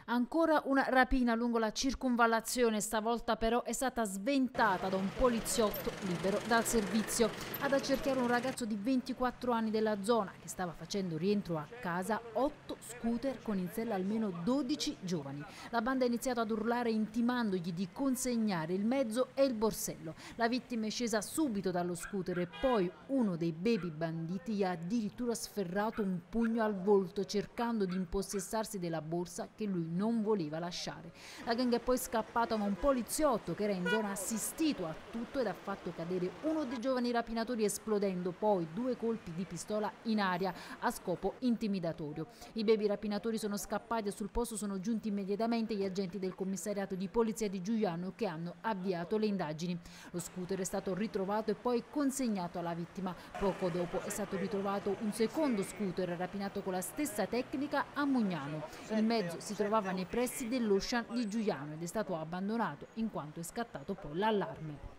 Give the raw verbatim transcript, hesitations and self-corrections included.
Ancora una rapina lungo la circonvallazione, stavolta però è stata sventata da un poliziotto libero dal servizio. Ad accerchiare un ragazzo di ventiquattro anni della zona che stava facendo rientro a casa otto scooter con in sella almeno dodici giovani. La banda ha iniziato ad urlare intimandogli di consegnare il mezzo e il borsello. La vittima è scesa subito dallo scooter e poi uno dei baby banditi gli ha addirittura sferrato un pugno al volto cercando di impossessarsi della borsa che lui non voleva lasciare. La gang è poi scappata, ma un poliziotto che era in zona ha assistito a tutto ed ha fatto cadere uno dei giovani rapinatori, esplodendo poi due colpi di pistola in aria a scopo intimidatorio. I baby rapinatori sono scappati e sul posto sono giunti immediatamente gli agenti del commissariato di polizia di Giugliano che hanno avviato le indagini. Lo scooter è stato ritrovato e poi consegnato alla vittima. Poco dopo è stato ritrovato un secondo scooter rapinato con la stessa tecnica a Mugnano. Il mezzo si trovava nei pressi dell'Ocean di Giugliano ed è stato abbandonato in quanto è scattato poi l'allarme.